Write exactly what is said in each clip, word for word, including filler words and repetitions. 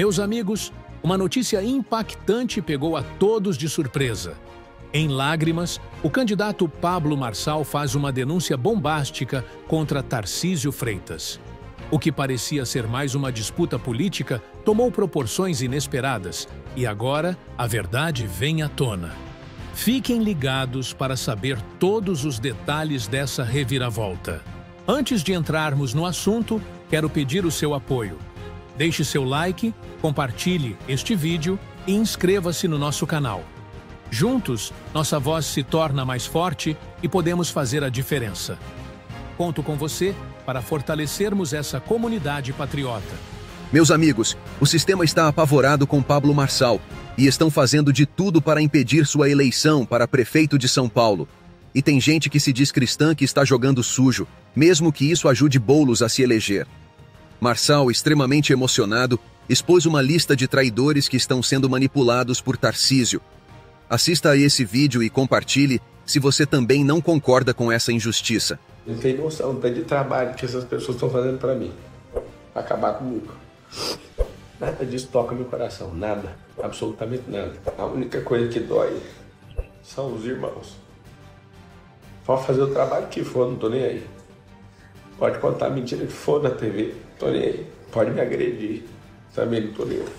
Meus amigos, uma notícia impactante pegou a todos de surpresa. Em lágrimas, o candidato Pablo Marçal faz uma denúncia bombástica contra Tarcísio Freitas. O que parecia ser mais uma disputa política tomou proporções inesperadas e agora a verdade vem à tona. Fiquem ligados para saber todos os detalhes dessa reviravolta. Antes de entrarmos no assunto, quero pedir o seu apoio. Deixe seu like, compartilhe este vídeo e inscreva-se no nosso canal. Juntos, nossa voz se torna mais forte e podemos fazer a diferença. Conto com você para fortalecermos essa comunidade patriota. Meus amigos, o sistema está apavorado com Pablo Marçal e estão fazendo de tudo para impedir sua eleição para prefeito de São Paulo. E tem gente que se diz cristã que está jogando sujo, mesmo que isso ajude Boulos a se eleger. Marçal, extremamente emocionado, expôs uma lista de traidores que estão sendo manipulados por Tarcísio. Assista a esse vídeo e compartilhe se você também não concorda com essa injustiça. Não tem noção do tanto de trabalho que essas pessoas estão fazendo para mim. Pra acabar comigo. Nada disso toca meu coração. Nada. Absolutamente nada. A única coisa que dói são os irmãos. Pode fazer o trabalho que for, não tô nem aí. Pode contar a mentira que for na T V, tô nem aí. Pode me agredir, também não tô nem aí.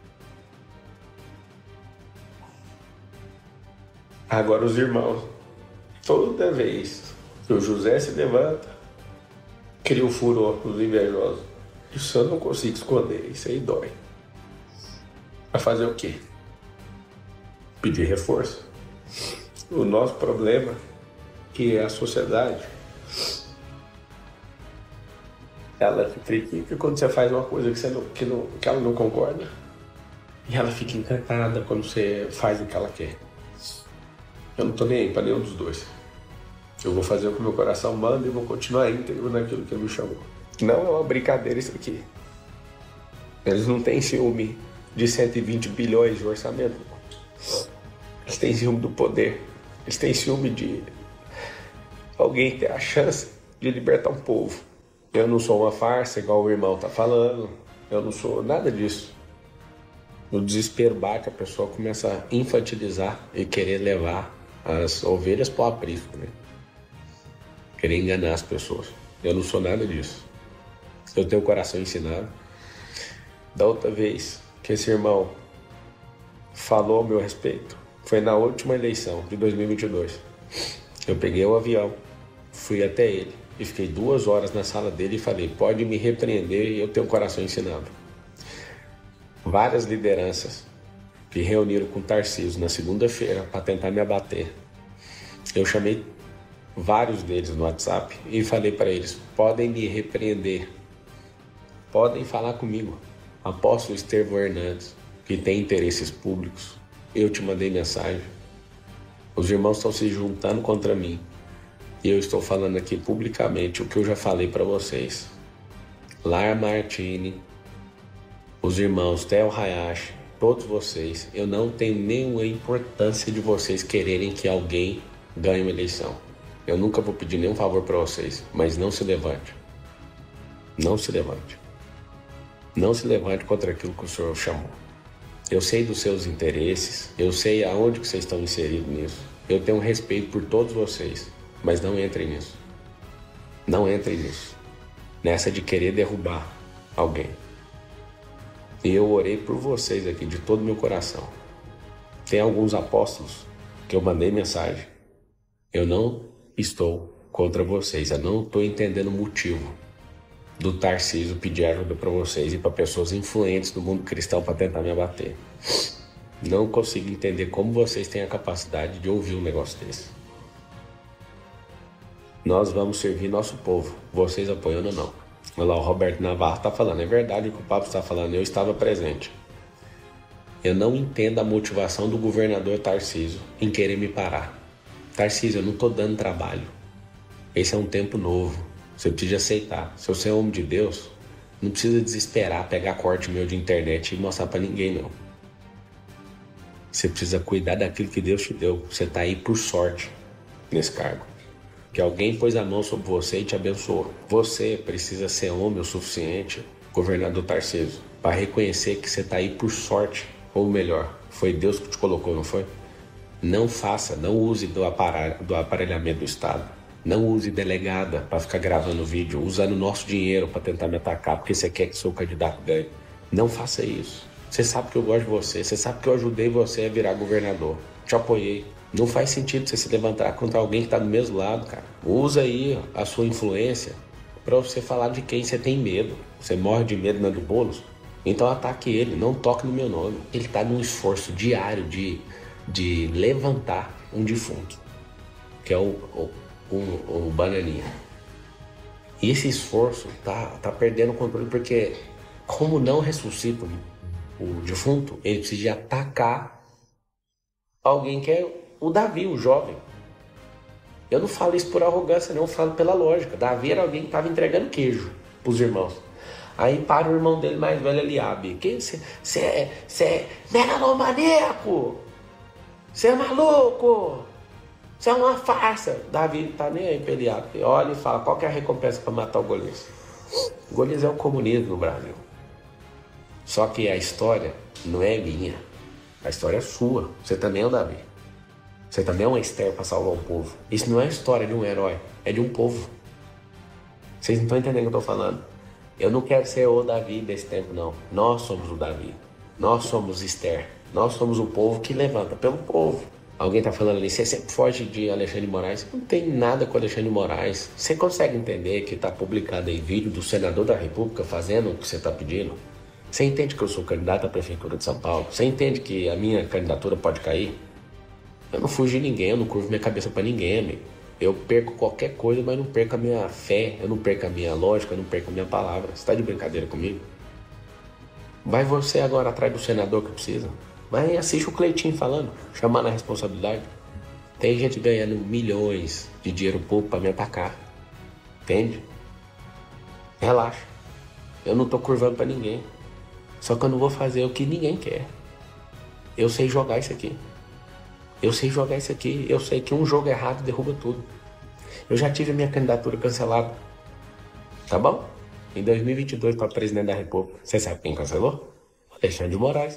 Agora os irmãos, toda vez que o José se levanta, cria um furor nos invejosos. Isso eu não consigo esconder, isso aí dói. Vai fazer o quê? Pedir reforço. O nosso problema, que é a sociedade, ela critica quando você faz uma coisa que, você não, que, não, que ela não concorda. E ela fica encantada quando você faz o que ela quer. Eu não tô nem aí pra nenhum dos dois. Eu vou fazer o que meu coração manda e vou continuar íntegro naquilo que ele me chamou. Não é uma brincadeira isso aqui. Eles não têm ciúme de cento e vinte bilhões de orçamento. Eles têm ciúme do poder. Eles têm ciúme de alguém ter a chance de libertar um povo. Eu não sou uma farsa, igual o irmão tá falando. Eu não sou nada disso. No desespero bate, a pessoa começa a infantilizar e querer levar as ovelhas para o aprisco, né? Querer enganar as pessoas. Eu não sou nada disso. Eu tenho o coração ensinado. Da outra vez que esse irmão falou ao meu respeito, foi na última eleição de dois mil e vinte e dois. Eu peguei o avião, fui até ele e fiquei duas horas na sala dele e falei: pode me repreender, e eu tenho o coração ensinado. Várias lideranças que reuniram com Tarcísio na segunda-feira para tentar me abater. Eu chamei vários deles no WhatsApp e falei para eles: podem me repreender, podem falar comigo. Apóstolo Estevão Hernandes, que tem interesses públicos, eu te mandei mensagem. Os irmãos estão se juntando contra mim e eu estou falando aqui publicamente o que eu já falei para vocês. Lar Martini, os irmãos Theo Hayashi, todos vocês, eu não tenho nenhuma importância de vocês quererem que alguém ganhe uma eleição. Eu nunca vou pedir nenhum favor para vocês, mas não se levante. Não se levante. Não se levante contra aquilo que o Senhor chamou. Eu sei dos seus interesses, eu sei aonde que vocês estão inseridos nisso. Eu tenho respeito por todos vocês, mas não entrem nisso. Não entrem nisso. Nessa de querer derrubar alguém. E eu orei por vocês aqui de todo o meu coração. Tem alguns apóstolos que eu mandei mensagem. Eu não estou contra vocês. Eu não estou entendendo o motivo do Tarcísio pedir ajuda para vocês e para pessoas influentes do mundo cristão para tentar me abater. Não consigo entender como vocês têm a capacidade de ouvir um negócio desse. Nós vamos servir nosso povo, vocês apoiando ou não. Olha lá, o Roberto Navarro está falando, é verdade o que o Pablo está falando, eu estava presente. Eu não entendo a motivação do governador Tarcísio em querer me parar. Tarcísio, eu não estou dando trabalho. Esse é um tempo novo. Você precisa aceitar. Se você é homem de Deus, não precisa desesperar, pegar corte meu de internet e mostrar para ninguém, não. Você precisa cuidar daquilo que Deus te deu. Você está aí por sorte nesse cargo. Que alguém pôs a mão sobre você e te abençoou. Você precisa ser homem o suficiente, governador Tarcísio, para reconhecer que você está aí por sorte, ou melhor, foi Deus que te colocou, não foi? Não faça, não use do, aparelh, do aparelhamento do Estado. Não use delegada para ficar gravando vídeo, usando o nosso dinheiro para tentar me atacar, porque você quer que seu candidato ganhe. Não faça isso. Você sabe que eu gosto de você, você sabe que eu ajudei você a virar governador. Te apoiei. Não faz sentido você se levantar contra alguém que está do mesmo lado, cara. Usa aí a sua influência para você falar de quem você tem medo. Você morre de medo, Nando Boulos? Então ataque ele, não toque no meu nome. Ele está num esforço diário de, de levantar um defunto, que é o, o, o, o Bananinha. E esse esforço tá, tá perdendo o controle, porque como não ressuscita o defunto, ele precisa de atacar alguém que é o Davi, o jovem. Eu não falo isso por arrogância, não, eu falo pela lógica. Davi era alguém que estava entregando queijo para os irmãos. Aí para o irmão dele mais velho, Eliabe. Você é, é megalomaníaco! Você é maluco! Você é uma farsa! Davi não tá nem aí para Eliabe. Olha e fala, qual que é a recompensa para matar o Golias? Golias é o comunismo no Brasil. Só que a história não é minha. A história é sua. Você também é o Davi. Você também é uma Esther para salvar o povo. Isso não é a história de um herói, é de um povo. Vocês não estão entendendo o que eu estou falando? Eu não quero ser o Davi desse tempo, não. Nós somos o Davi. Nós somos Esther. Nós somos o povo que levanta pelo povo. Alguém está falando ali, você sempre foge de Alexandre de Moraes. Não tem nada com Alexandre de Moraes. Você consegue entender que está publicado aí vídeo do senador da República fazendo o que você está pedindo? Você entende que eu sou candidato à Prefeitura de São Paulo? Você entende que a minha candidatura pode cair? Eu não fujo de ninguém, eu não curvo minha cabeça para ninguém, amigo. Eu perco qualquer coisa, mas não perco a minha fé, eu não perco a minha lógica, eu não perco a minha palavra. Você tá de brincadeira comigo? Vai você agora atrás do senador que precisa. Vai assiste o Cleitinho falando, chamando a responsabilidade. Tem gente ganhando milhões de dinheiro pouco para me atacar. Entende? Relaxa. Eu não tô curvando para ninguém. Só que eu não vou fazer o que ninguém quer. Eu sei jogar isso aqui. Eu sei jogar isso aqui. Eu sei que um jogo errado derruba tudo. Eu já tive a minha candidatura cancelada. Tá bom? Em dois mil e vinte e dois para presidente da República. Você sabe quem cancelou? Alexandre de Moraes.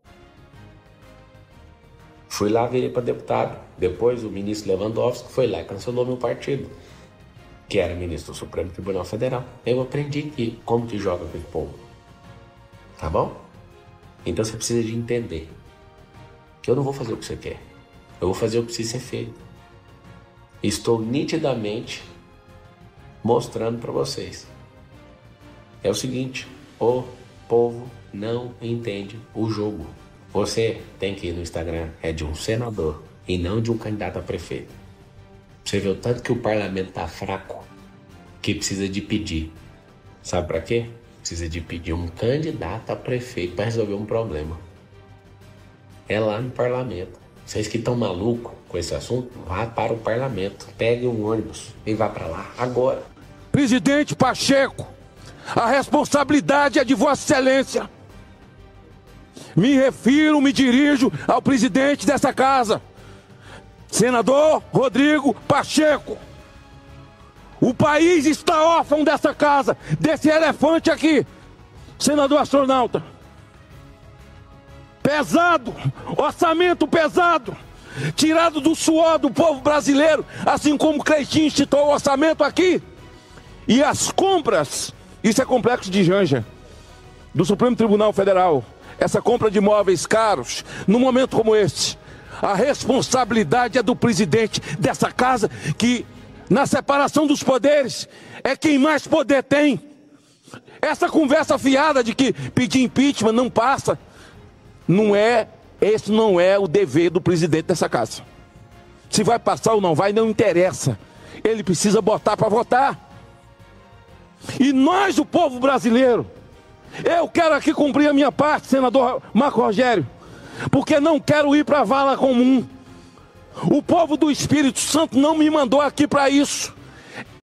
Fui lá, virei para deputado. Depois o ministro Lewandowski foi lá e cancelou meu partido, que era ministro do Supremo Tribunal Federal. Eu aprendi que, como que joga com o povo. Tá bom? Então você precisa de entender que eu não vou fazer o que você quer. Eu vou fazer o que precisa ser feito. Estou nitidamente mostrando para vocês. É o seguinte, o povo não entende o jogo. Você tem que ir no Instagram, é de um senador e não de um candidato a prefeito. Você vê o tanto que o parlamento tá fraco, que precisa de pedir. Sabe para quê? Precisa de pedir um candidato a prefeito para resolver um problema. É lá no parlamento. Vocês que estão malucos com esse assunto, vá para o parlamento. Pegue um ônibus e vá para lá agora. Presidente Pacheco, a responsabilidade é de Vossa Excelência. Me refiro, me dirijo ao presidente dessa casa, senador Rodrigo Pacheco. O país está órfão dessa casa, desse elefante aqui, senador astronauta. Pesado, orçamento pesado, tirado do suor do povo brasileiro, assim como o Cleitinho instituiu o orçamento aqui. E as compras, isso é complexo de Janja, do Supremo Tribunal Federal, essa compra de imóveis caros, num momento como este, a responsabilidade é do presidente dessa casa, que na separação dos poderes é quem mais poder tem. Essa conversa fiada de que pedir impeachment não passa, não é, esse não é o dever do presidente dessa casa. Se vai passar ou não vai, não interessa. Ele precisa botar para votar. E nós, o povo brasileiro, eu quero aqui cumprir a minha parte, senador Marco Rogério, porque não quero ir para a vala comum. O povo do Espírito Santo não me mandou aqui para isso.